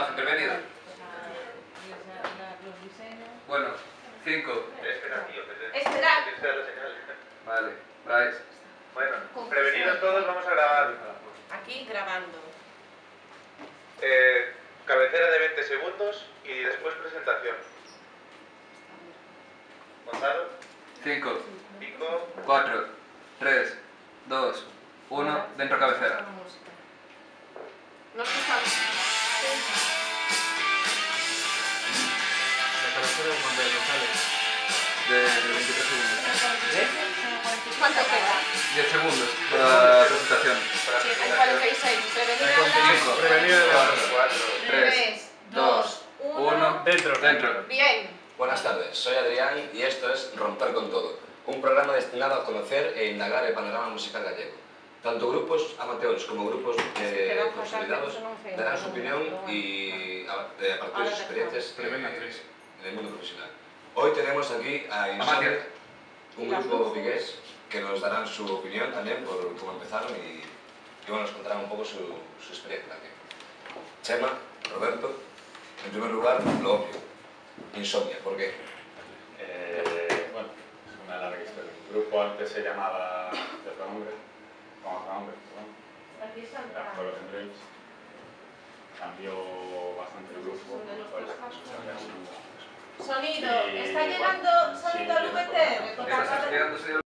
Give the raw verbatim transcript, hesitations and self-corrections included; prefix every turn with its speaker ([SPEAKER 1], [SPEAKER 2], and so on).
[SPEAKER 1] más intervenido? Bueno, cinco.
[SPEAKER 2] Espera, tío.
[SPEAKER 3] Esperad.
[SPEAKER 1] Vale, Bryce.
[SPEAKER 2] Bueno, prevenidos todos, vamos a grabar.
[SPEAKER 3] Aquí grabando.
[SPEAKER 2] Eh, cabecera de veinte segundos y después presentación. Gonzalo.
[SPEAKER 1] cinco,
[SPEAKER 2] cinco.
[SPEAKER 1] cuatro, tres, dos, uno. Dentro cabecera.
[SPEAKER 3] No escuchamos.
[SPEAKER 4] La cabecera de Juan de González.
[SPEAKER 1] De, de veintitrés segundos.
[SPEAKER 3] ¿Cuánto queda?
[SPEAKER 1] diez segundos para la presentación.
[SPEAKER 3] Sí, hay cuarenta y seis. Prevenido
[SPEAKER 1] cinco,
[SPEAKER 4] Prevenido de
[SPEAKER 2] cuatro,
[SPEAKER 4] la...
[SPEAKER 2] cuatro.
[SPEAKER 1] tres, dos, uno.
[SPEAKER 4] Dentro.
[SPEAKER 1] Dentro.
[SPEAKER 3] Bien.
[SPEAKER 5] Buenas tardes, soy Adrián y esto es Romper con Todo, un programa destinado a conocer e indagar el panorama musical gallego. Tanto grupos amateurs como grupos eh, consolidados darán su opinión y a, a partir de sus experiencias eh, en el mundo profesional. Hoy tenemos aquí a Insomnia, un grupo vigués que nos darán su opinión también por cómo empezaron y, y bueno, nos contarán un poco su, su experiencia también. Chema, Roberto, en primer lugar, lo obvio. Insomnia, ¿por qué?
[SPEAKER 6] Eh, bueno, es una larga historia. El grupo antes se llamaba de otro nombre, con otro nombre, perdón. Era Frozen Dreams. Cambió bastante el grupo.
[SPEAKER 3] Sonido. Está llegando sonido al V T R.
[SPEAKER 1] Está llegando, señor.